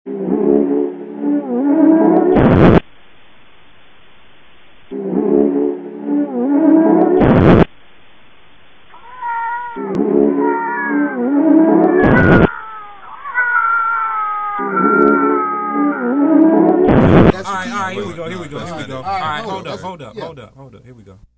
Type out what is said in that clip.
All right, here we go. All right, hold up. Here we go.